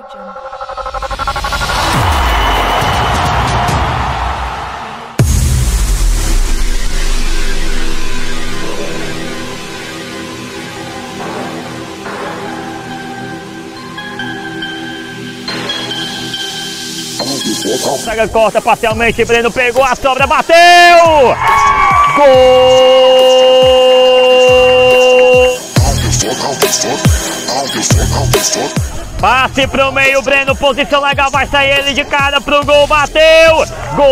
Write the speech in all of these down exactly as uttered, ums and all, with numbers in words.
Saga corta parcialmente, Breno pegou a sobra, bateu! Gol! Passe pro meio, Breno, posição legal, vai sair ele de cara pro gol, bateu! Gol!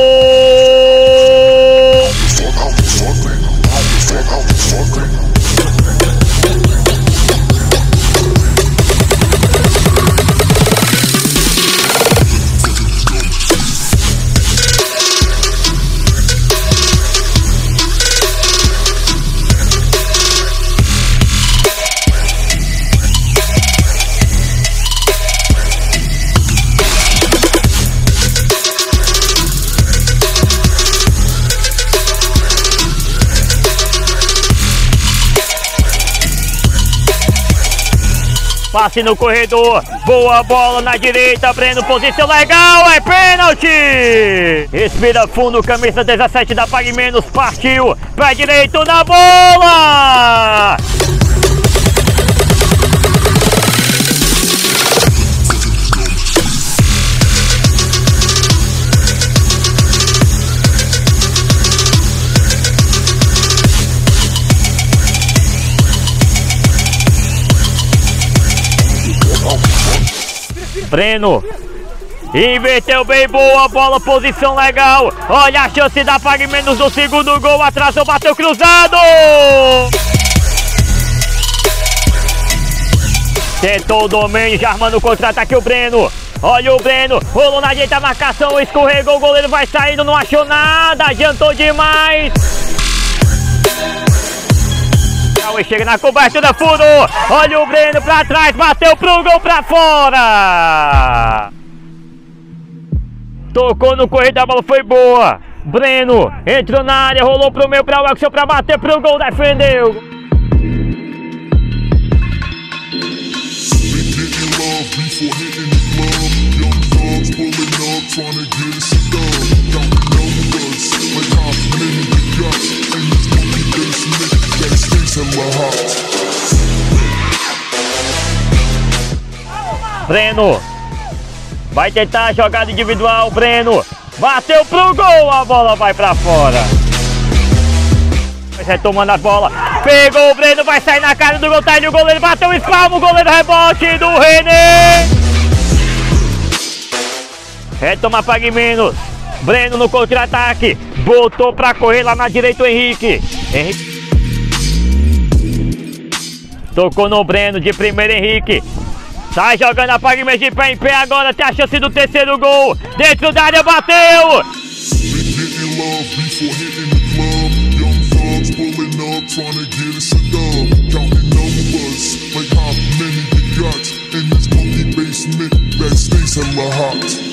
Passe no corredor, boa bola na direita, Breno, posição legal, é pênalti! Respira fundo, camisa dezessete da Pague Menos, partiu, pé direito na bola! Breno inverteu bem, boa bola, posição legal. Olha a chance da Pague Menos do segundo gol, atrasou, bateu cruzado. Tentou o domínio, já armando o contra-ataque o Breno. Olha o Breno, rolou na direita, a marcação, escorregou, o goleiro vai saindo, não achou nada, adiantou demais. Chega na cobertura, furou, olha o Breno pra trás, bateu pro gol pra fora. Tocou no correio da bola, foi boa. Breno entrou na área, rolou pro meio pra Welkson pra bater pro gol, defendeu. Breno vai tentar a jogada individual, Breno bateu pro gol, a bola vai pra fora. Retomando a bola, pegou o Breno, vai sair na cara do gol, tá aí o goleiro, bateu o espalmo, o goleiro, rebote do René. Retoma Pague Menos, Breno no contra-ataque, botou pra correr lá na direita o Henrique. Henrique tocou no Breno, de primeiro Henrique. Sai jogando a Pague Menos de pé em pé agora, tem a chance do terceiro gol. Dentro da área, bateu! Breno